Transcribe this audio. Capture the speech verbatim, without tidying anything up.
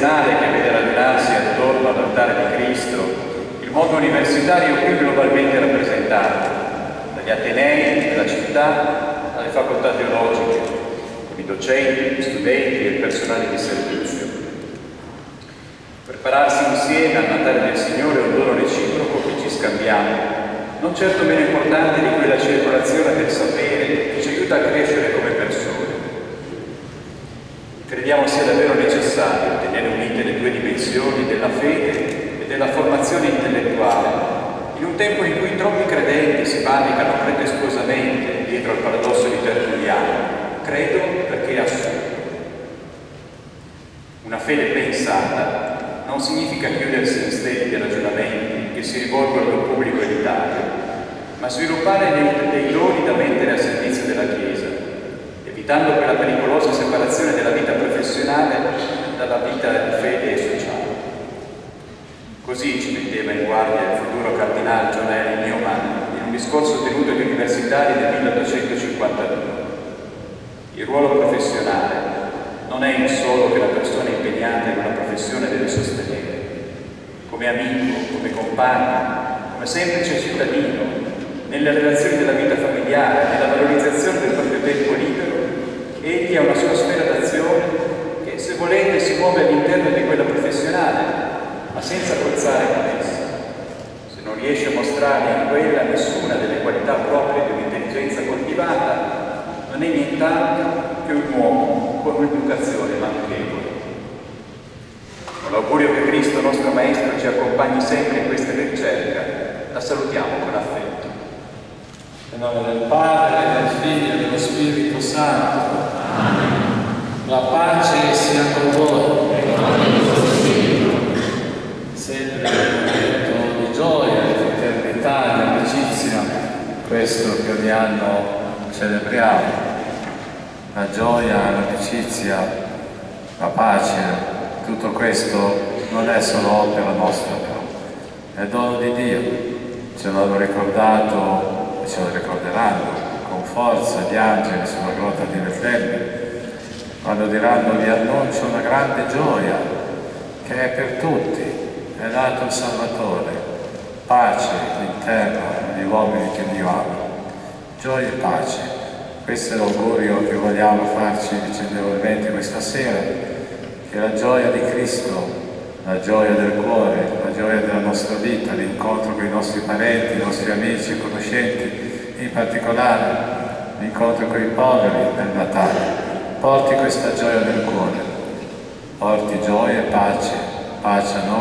tradizionale che vede radunarsi attorno all'altare di Cristo il mondo universitario più globalmente rappresentato, dagli atenei della città alle facoltà teologiche, con i docenti, gli studenti e il personale di servizio. Prepararsi insieme al Natale del Signore è un dono reciproco che ci scambiamo, non certo meno importante di quella circolazione del sapere che ci aiuta a crescere come persone. Crediamo sia davvero necessario tenere unite le due dimensioni della fede e della formazione intellettuale, in un tempo in cui troppi credenti si bandicano pretestuosamente dietro al paradosso di Tertulliano: credo perché assumo. Una fede pensata non significa chiudersi in sterili ragionamenti che si rivolgono al pubblico elitario, ma sviluppare dei, dei doni da mettere a servizio della Chiesa, evitando quella pericolosa separazione della vita professionale dalla vita di fede e sociale. Così ci metteva in guardia il futuro cardinale John Henry Newman in un discorso tenuto agli universitari nel milleottocentocinquantadue. Il ruolo professionale non è il solo che la persona impegnata in una professione deve sostenere. Come amico, come compagno, come semplice cittadino, nelle relazioni della vita familiare, nella valorizzazione del proprio tempo libero, egli ha una sua sfera d'azione che, se volete, si muove all'interno di quella professionale, ma senza cozzare con essa. Se non riesce a mostrare in quella nessuna delle qualità proprie di un'intelligenza coltivata, non è nient'altro che un uomo con un'educazione manchevole. Con l'augurio che Cristo, nostro Maestro, ci accompagni sempre in questa ricerca, la salutiamo con affetto. Nel nome del Padre, del Figlio e dello Spirito Santo. Amen. La pace sia con voi. Sempre un momento di gioia, di fraternità, di amicizia, questo che ogni anno celebriamo. La gioia, l'amicizia, la pace, tutto questo non è solo opera nostra, però è dono di Dio. Ce l'hanno ricordato e ce lo ricorderanno con forza gli angeli sulla grotta di Betlemme, quando diranno: vi annuncio una grande gioia che è per tutti, è nato il Salvatore, pace in terra agli uomini che Dio ama. Gioia e pace. Questo è l'augurio che vogliamo farci vicendevolmente questa sera, che la gioia di Cristo, la gioia del cuore, la gioia della nostra vita, l'incontro con i nostri parenti, i nostri amici e conoscenti, in particolare l'incontro con i poveri nel Natale, porti questa gioia nel cuore, porti gioia e pace, pace a noi.